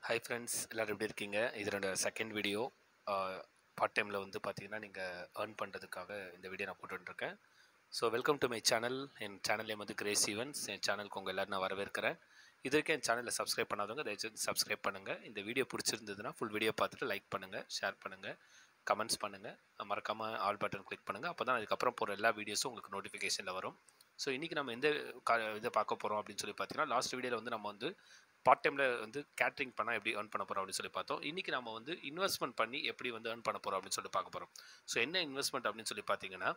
Hi friends, எல்லோரும் எப்படி இருக்கீங்க? இது என்னோட செகண்ட் வீடியோ. பார்ட் டைமில் வந்து பார்த்தீங்கன்னா நீங்கள் ஏர்ன் பண்ணுறதுக்காக இந்த வீடியோ நான் போட்டுருக்கேன். So welcome to my channel. என் சேனல் நேம் வந்து கிரேஸ் ஈவன்ஸ். என் சேனலுக்கு உங்கள் எல்லோரும் நான் வரவேற்கிறேன். இது வரைக்கும் என் சேனலில் சப்ஸ்கிரைப் பண்ணாதவங்க தயவுசெய்து சப்ஸ்கிரைப் பண்ணுங்கள். இந்த வீடியோ பிடிச்சிருந்ததுன்னா ஃபுல் வீடியோ பார்த்துட்டு லைக் பண்ணுங்கள், ஷேர் பண்ணுங்கள், கமெண்ட்ஸ் பண்ணுங்கள், மறக்காமல் ஆல் பட்டன் கிளிக் பண்ணுங்கள். அப்போ தான் அதுக்கப்புறம் போகிற எல்லா வீடியோஸும் உங்களுக்கு நோட்டிஃபிகேஷனில் வரும். ஸோ இன்றைக்கி நம்ம எந்த இதை பார்க்க போகிறோம் அப்படின்னு சொல்லி பார்த்தீங்கன்னா, லாஸ்ட் வீடியோவில் வந்து நம்ம வந்து பார்ட் டைமில் வந்து கேட்ரிங் பண்ணால் எப்படி ஏர்ன் பண்ண போகிறோம் அப்படின்னு சொல்லி பார்த்தோம். இன்றைக்கி நம்ம வந்து இன்வெஸ்ட்மெண்ட் பண்ணி எப்படி வந்து ஏர்ன் பண்ண போகிறோம் அப்படின்னு சொல்லி பார்க்க போகிறோம். ஸோ என்ன இன்வெஸ்ட்மெண்ட் அப்படின்னு சொல்லி பார்த்தீங்கன்னா,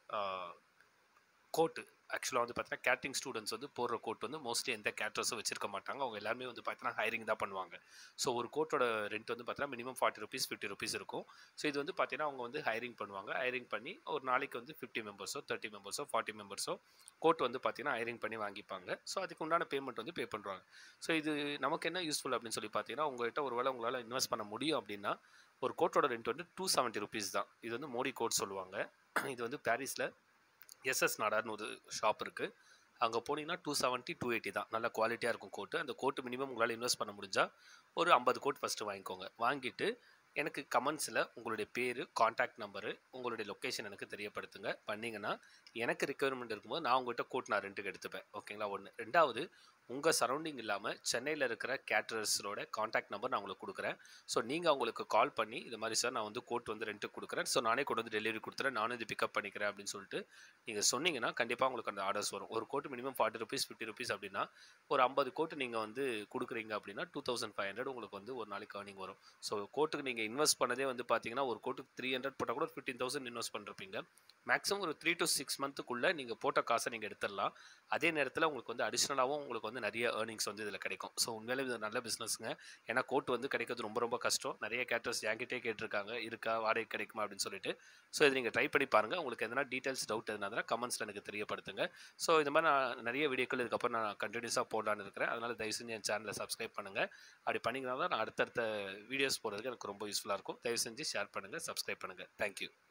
கோட்டு ஆக்சுவலாக வந்து பார்த்தீங்கன்னா கேட்ரிங் ஸ்டூடெண்ட்ஸ் வந்து போடுற கோட் வந்து மோஸ்ட்லி எந்த கேட்ரஸும் வச்சிருக்க மாட்டாங்க. அவங்க எல்லாருமே வந்து பார்த்தீங்கன்னா ஹைரிங் தான் பண்ணுவாங்க. ஸோ ஒரு கோட்டோட ரெண்ட் வந்து பார்த்தீங்கன்னா மினிமம் 40 rupees 50 rupees இருக்கும். ஸோ இது வந்து பார்த்தீங்கன்னா அவங்க வந்து ஹைரிங் பண்ணுவாங்க. ஹைரிங் பண்ணி ஒரு நாளைக்கு வந்து 50 மெம்பர்ஸோ 30 மெம்பர்ஸோ 40 மெம்பர்ஸோ கோட் வந்து பார்த்தீங்கன்னா ஹைரிங் பண்ணி வாங்கிப்பாங்க. ஸோ அதுக்கு உண்டான பேமெண்ட் வந்து பே பண்ணுறாங்க. ஸோ இது நமக்கு என்ன யூஸ்ஃபுல் அப்படின்னு சொல்லி பார்த்தீங்கன்னா, உங்கள்கிட்ட ஒரு வேளை உங்களால் இன்வெஸ்ட் பண்ண முடியும் அப்படின்னா ஒரு கோட்டோட ரெண்ட் வந்து 270 rupees தான். இது வந்து மோடி கோட் சொல்லுவாங்க. இது வந்து பாரிஸில் எஸ்எஸ் நாடார்னு ஒரு ஷாப் இருக்குது. அங்கே போனீங்கன்னா 270 280 தான். நல்ல குவாலிட்டியாக இருக்கும் கோட்டு. அந்த கோட்டு மினிமம் உங்களால் இன்வெஸ்ட் பண்ண முடிஞ்சால் ஒரு 50 கோட் ஃபஸ்ட்டு வாங்கிக்கோங்க. வாங்கிட்டு எனக்கு கமெண்ட்ஸில் உங்களுடைய பேர், காண்டாக்ட் நம்பரு, உங்களுடைய லொக்கேஷன் எனக்கு தெரியப்படுத்துங்க. பண்ணிங்கன்னா எனக்கு ரிக்குவயர்மெண்ட் இருக்கும்போது நான் உங்கள்கிட்ட கோட் நான் ரெண்ட்டுக்கு எடுத்துப்பேன். ஓகேங்களா? ஒன்று. ரெண்டாவது, உங்கள் சரௌண்டிங் இல்லாமல் சென்னையில் இருக்கிற கேட்ரர்ஸரோட காண்டாக்ட் நம்பர் நான் உங்களுக்கு கொடுக்குறேன். ஸோ நீங்கள் அவங்களுக்கு கால் பண்ணி இது மாதிரி சார் நான் வந்து கோட் வந்து ரெண்ட்டுக்கு கொடுக்குறேன், ஸோ நானே கொண்டு வந்து டெலிவரி கொடுத்துறேன், நானும் இது பிக்கப் பண்ணிக்கிறேன் அப்படின்னு சொல்லிட்டு நீங்கள் சொன்னீங்கன்னா கண்டிப்பாக உங்களுக்கு அந்த ஆர்டர்ஸ் வரும். ஒரு கோட்டு மினிமம் 40 rupees 50 rupees அப்படின்னா ஒரு 50 கோட்டு நீங்கள் வந்து கொடுக்குறீங்க அப்படின்னா 2500 உங்களுக்கு வந்து ஒரு நாளைக்கு ஏர்னிங் வரும். ஸோ கோட்டுக்கு நீங்கள் இன்வெஸ்ட் பண்ணதே வந்து பார்த்தீங்கன்னா ஒரு கோட்டுக்கு 300 போட்டால் கூட 15,000 இன்வெஸ்ட் பண்ணிருப்பீங்க. மேக்ஸிமம் ஒரு 3 to 6 மந்த்துக்குள்ளே நீங்கள் போட்ட காசை நீங்கள் எடுத்துடலாம். அதே நேரத்தில் உங்களுக்கு வந்து அடிஷ்னலாகவும் உங்களுக்கு வந்து நிறைய ஏர்னிங்ஸ் வந்து இதில் கிடைக்கும். ஸோ உண்மையிலே இது நல்ல பிஸ்னஸ்ங்க. ஏன்னா கோட் வந்து கிடைக்கிறது ரொம்ப ரொம்ப கஷ்டம். நிறைய கேட்டர்ஸ் என்கிட்டே கேட்டிருக்காங்க, இருக்கா வாடகை கிடைக்குமா அப்படின்னு சொல்லிட்டு. ஸோ இது நீங்கள் ட்ரை பண்ணி பாருங்கள். உங்களுக்கு எதனா டீட்டெயில்ஸ் டவுட் எதுனா கமெண்ட்ஸில் எனக்கு தெரியப்படுத்துங்க. ஸோ இந்த மாதிரி நான் நிறைய வீடியோக்கள் இதுக்கப்புறம் நான் கண்டினியூஸாக போடலான்னு இருக்கிறேன். அதனால் தயவு செஞ்சு என் சேனலை சப்ஸ்கிரைப் பண்ணுங்கள். அப்படி பண்ணிங்கன்னா தான் நான் அடுத்தடுத்த வீடியோஸ் போடுறதுக்கு எனக்கு ரொம்ப யூஸ்ஃபுல்லாக இருக்கும். தயவு செஞ்சு ஷேர் பண்ணுங்கள், சப்ஸ்கிரைப் பண்ணுங்கள். தேங்க்யூ.